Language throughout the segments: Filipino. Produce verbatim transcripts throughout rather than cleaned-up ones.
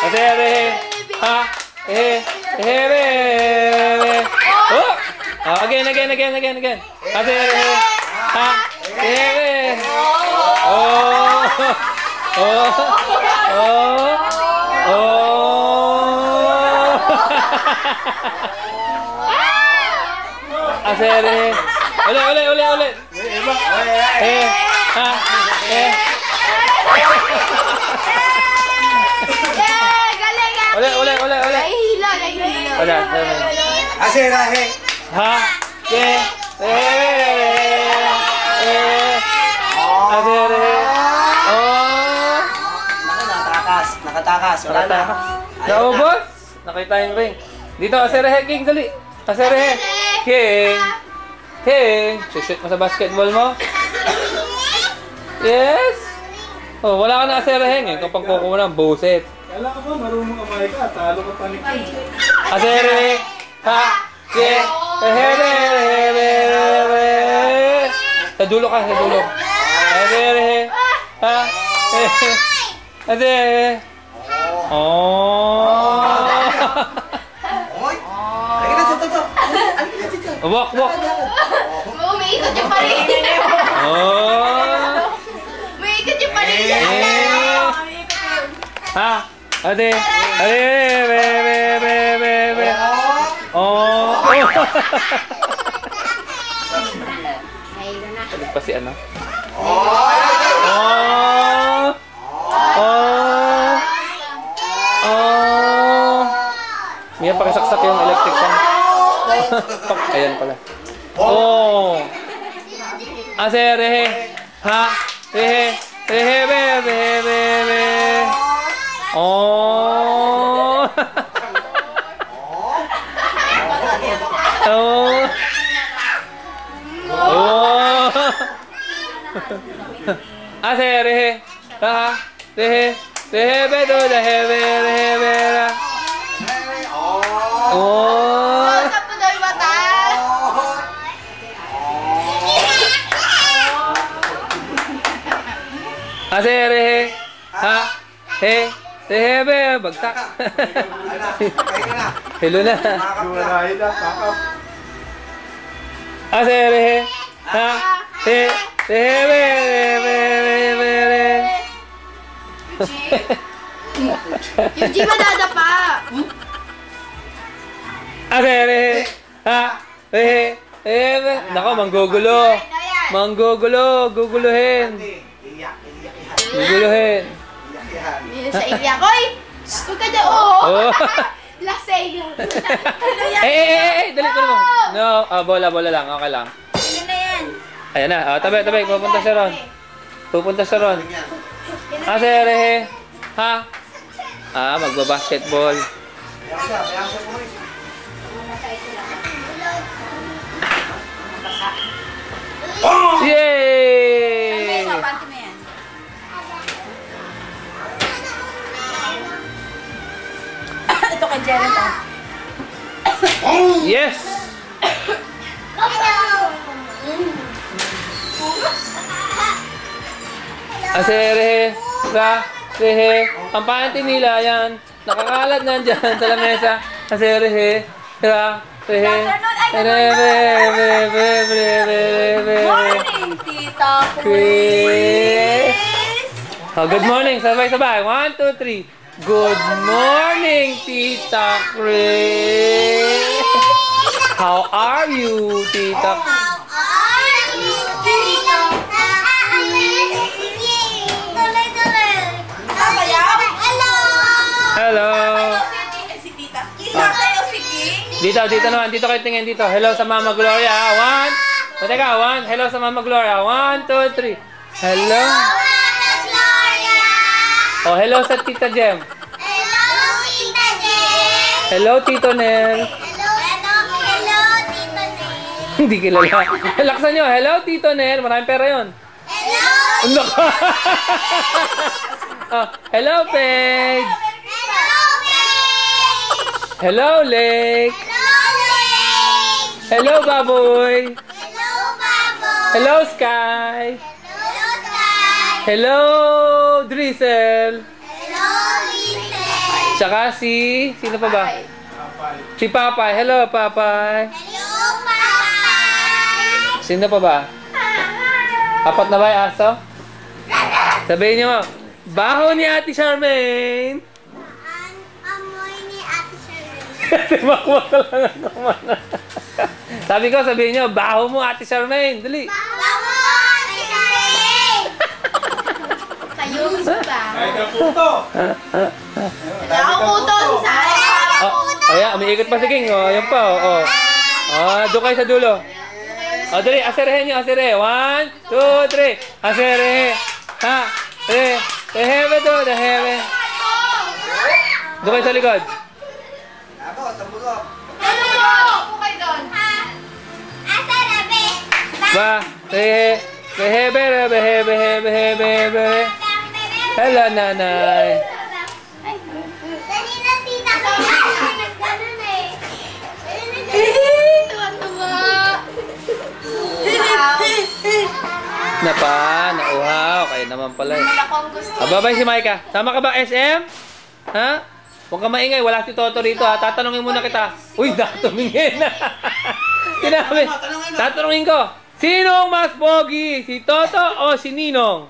Ate, ate, ha, eh, eh, eh, oh! Oh, again, again, again, again, again. Ate, eh, ha, eh, oh, oh, oh, oh. Ate, eh, uli, uli, uli, uli. Eh, ha, eh. Uli, uli, uli, uli. Nahihilo, nahihilo. Wala, Asera, he. ha, ke, eh, eh, asere, oh. Nakatakas, nakatakas. Wala na. Naubos? Nakita yung ring. Dito, asere, king, dali. Asere, king. King. Shoot mo sa basketball mo. Yes. Oh, wala ka na asere, eh. Kapag kukuha ng buset. Kala ka ba marunong kamay ka? Talo ka pa ni King. Asere, ha, ke, here, here, sa dulo ka, sa dulo. Asere, ha, asere. Oh. Oy! Lagi na, dito, dito. Walk, walk. Umiikot yung paligid. Oh. Umiikot yung paligid. Ha, ate, ate, be, be, be, be, be. Oh. Pa si ano? Oh! Oh! Oh! Mia, pakisaksak yung electric fan. Ayan pala. Oh! Ase, rehe. Ha? Rehe. Rehe, be, be, be, be. Oh! Oh! Oh! Ase, rehe. Ha? Rehe. Rehe, be, do, rehe, be, rehe, be, ra. Oh! Saan po daw yung mata? Ase, rehe. Ha? He. Rehe, be, bagsak. Hello na. Lumalahi na, pakap. Ase, rehe. Ha? He. Rehe, be, be, be, be, be, be. Yung G madadapa. Ase, rehe. Ha? Rehe. Rehe, be. Nako, manggugulo. Manggugulo. Guguluhin. Guguluhin. Yun sa iyak. Hoy! Huwag ka dyan. Oo. Oh. Lasay. Ano yan? Eh, eh, eh, eh, dali ko naman. No, ah, bola, bola lang, okay lang. Ano na yan? Ayan na, ah, tabi, tabi, pupunta siya ron. Pupunta siya ron. Ah, sere, ha? Ah, magbabasketball. Yay! Panty mo yan. Ito kay Jeren, oh. Yes! Asere, ra, rehe, ang panty nila yan, nakakalat na dyan sa lamesa. Asere, ra, rehe, re, re, re, re, re, re, re, Morning, Tita Chris! Oh, good morning, sabay-sabay. One, two, three. Good morning, Tita Chris! How are you, Tita? Hello! Si Tita. Isa sa'yo si King. Dito, dito naman. Dito kayo tingin dito. Hello sa Mama Gloria. One. O, teka, one. Hello sa Mama Gloria. One, two, three. Hello. Oh, hello sa Tita Jem. Hello, Tito Nel. Hindi kilala. Laksan nyo. Hello, Tito Nel. Maraming pera yun. Hello. Oh, hello, Paige. Hello, Lake. Hello, Baboy. Hello, Sky. Hello, Drizzle. Hello, Lisa. Tsaka si... Sino pa ba? Si Papay. Hello, Papay. Hello, Papa! Sino pa ba? Apat na ba yung aso? Sabihin niyo mo, baho ni Ate Charmaine. Ang amoy ni Ate Charmaine. Timakwak ka lang naman. Sabi ko, sabihin niyo, baho mo Ate Charmaine. Dali. Bawo, Ate Charmaine! Kayo, ba? Ay, ka puto. Wala akong puto, si Sarah. Oh, ayan, umiikot pa si King. Oh, yan pa. Oh, oh. Ah, doon kayo sa dulo. Oh, dali, aserehin niyo, asere. One, two, three. Asere. Ha, re. Dehebe to, dehebe. Doon kayo sa likod. Ako, tambulok. Ano po kayo doon? Asa rabe? Ba, rehe. Behebe, re, behebe, behebe, behebe. Hello, nanay. Kanina tita ko nagganon eh. Tuwa-tuwa. Napa, nauhaw. Kayo naman pala eh. Wala akong gusto. Ah, babay si Micah. Sama ka ba, S M? Ha? Huwag ka maingay. Wala si Toto rito ha. Tatanungin muna kita. Uy, natumingin na. Sinabi. Tatanungin ko. Sinong mas pogi? Si Toto o si Ninong?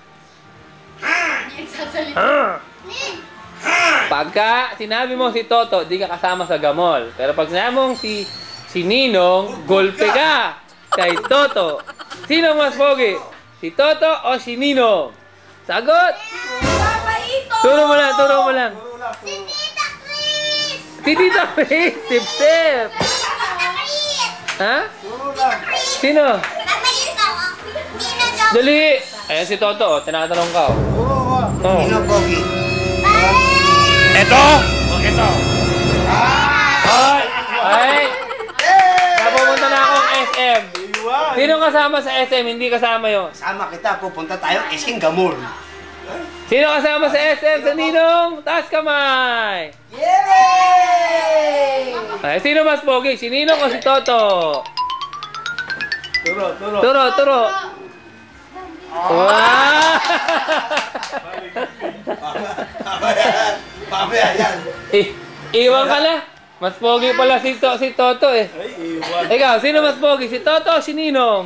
Ah. Pagka sinabi mo si Toto, di ka kasama sa gamol. Pero pag sinabi mong si, si Ninong, golpe ka kay Toto. Sino mas pogi? Si Toto o si Ninong? Sagot! Turo mo lang, turo mo lang. Si Tita Chris! Si Tita Chris, sip-sip. Tita Chris! Ha? Turo lang. Sino? Tama yun ka, oh. Nina daw. Dali! Ayan si Toto, oh. Tinatanong ka. Oh. Turo ka. Oh. Sino, Pogi? Eto! Oh, eto! Ay! Ay! Napupunta na akong S M. Iwan. Sino kasama sa S M? Hindi kasama yun. Sama kita, pupunta tayo Esking Gamol. Sino kasama sa S M? Sa Ninong? Taas kamay! Yay! Ay, sino mas pogi? Si Ninong o si Toto? Turo, turo. Turo, turo! Wow! Mamaya yan. Mamaya yan. I- iwan ka na. Mas pogi pala si, to si Toto eh. Ay, iwan. Ikaw, sino mas pogi? Si Toto o si Ninong?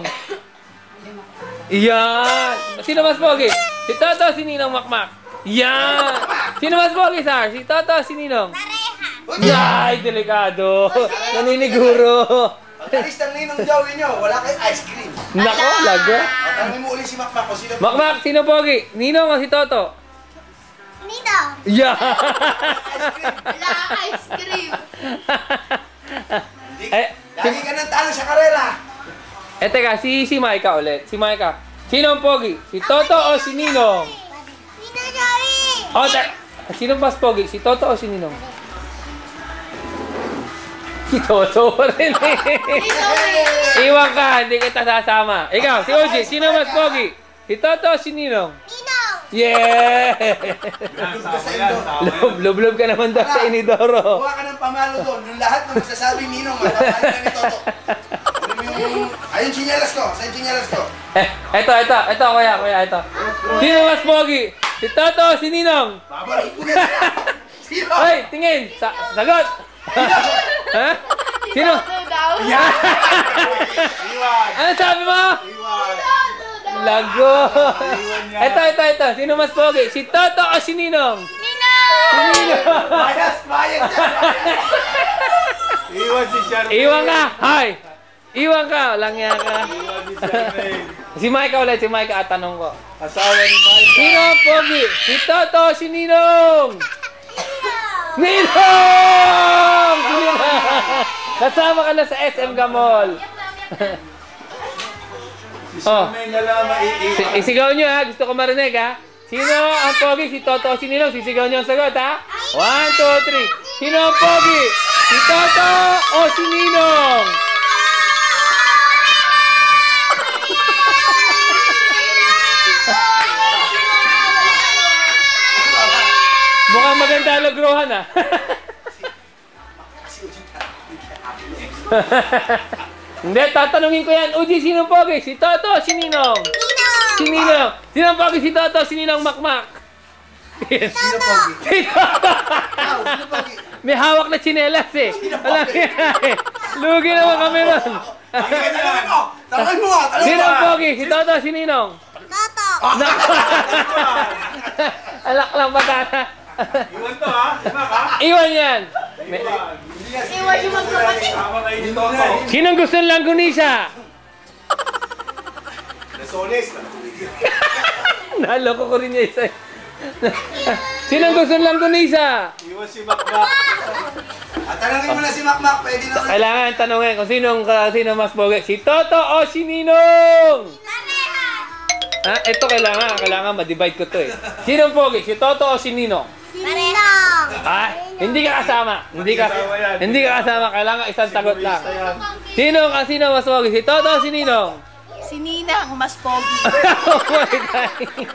Yan! Sino mas pogi? Si Toto o si Ninong Makmak? Yan! Sino mas pogi, Sar? Si Toto o si Ninong? Pareha. Ay, delikado! Naniniguro! Pag alis ng ninong Joey nyo, wala kayong ice cream. Nako, laga! O, tanongin mo uli si Makmak kung sino. Makmak, sino pogi? Ninong o si Toto? Nino. Yan! Ice cream. Wala ice cream. Di- Eh, Lagi ka nang talo sa karera. Eh, teka, si, si Micah ulit. Si Micah. Sino ang pogi? Si Toto o si Ninong? Nino Joey. O, te- sino mas pogi? Si Toto o si Ninong? Si Toto pa rin eh. Iwan ka, hindi kita sasama. Ikaw, si Oji, sino mas pogi? Si Toto o si Ninong? Nino. Yeah! Yan, tama yan, tama yan. Lub, lub, lub ka naman daw sa Inidoro. Kuha ka ng pamalo doon. Yung lahat ng magsasabing ninong, matapalin na ni Toto. Ano mo yung... Ayun, sinyalas ko. Saan yung sinyalas ko? Eh, eto, eto, eto, kuya, kuya, eto. Sino mas pogi? Si Toto o si Ninong? Babalik ko na sila. Sino? Hoy, tingin! Sa sagot! Ha? Sino? Toto daw. Iwan. Ano sabi mo? Iwan. Toto daw. Lago! Iwan niya. Ito, ito, ito. Sino mas pogi? Si Toto o si Ninong? Nino. Si Ninong! Bias, bias yan. Iwan si Charmaine. Iwan ka! Hay! Iwan ka! Walang yan ka. Iwan si Charmaine. Si Micah ulit, si Micah at tanong ko. Asawa ni Micah. Sino ang pogi? Si Toto o si Ninong? Ninong! Sige na! Kasama ka na sa S M Gamol. Si Charmaine na lang maiiwan. Si- isigaw nyo ha, gusto ko marinig ha. Sino ang pogi? Si Toto o si Ninong? Sisigaw nyo ang sagot ha. One, two, three. Sino ang pogi? Si Toto o si Ninong? Mukhang maganda logrohan ha. Hindi, tatanungin ko yan. Uji, sino ang pogi? Si Toto o si Ninong? Nino. Si Ninong. Sino ang pogi? Si Toto o si Ninong Makmak? Sino, Pogi? Si Toto! may hawak na tsinelas eh. Wala eh. Lugi naman kami nun. Ay, tanongin mo! Tanongin mo nga! Tanongin Sino mo! ang pogi? Si Toto, si Ninong? Toto. Alak lang batata. Iwan to ha? Iwan ha? Iwan yan. May- Iwan. Iwan yung magkapatid. Tama kayo ni Toto. Sinong gusto ng langgunisa? Nasolis. Naloko ko rin niya isa. Sinong gusto ng langgunisa? Iwan si Makmak. At tanongin mo na si Makmak, pwede na ulit. Kailangan tanongin kung sinong uh, sino mas pogi. Si Toto o si Ninong? Ha? Ito kailangan. Kailangan ma-divide ko to eh. Sinong pogi? Si Toto o si Ninong? Parehong. Ah, hindi ka kasama. Hindi ka hindi ka kasama. Kailangan isang sagot lang. Sino ang sino mas pogi? Si Toto o si Ninong? Si Ninang, mas pogi. Oh my God.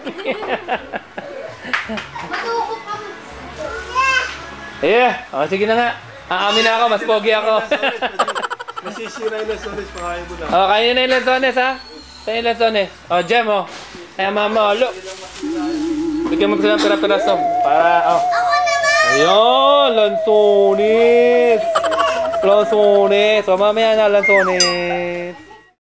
Yeah. Oh, sige na nga. Aamin na ako, mas pogi ako. Masisira yung lasones, pakain mo na. Oh, kainin na yung lansones ha. Kainin yung lansones. Oh, Jem oh. Kaya mama, oh, look. Bigyan mo sila ng pira-piraso. Para, oh. Ako naman. Ayun, lansones. Lansones. So, mamaya na lansones.